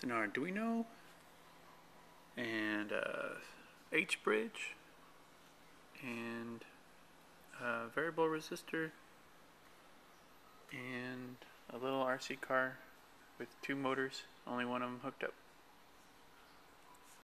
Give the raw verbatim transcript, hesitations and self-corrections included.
with an Arduino and a H-bridge and a variable resistor and a little R C car with two motors, only one of them hooked up.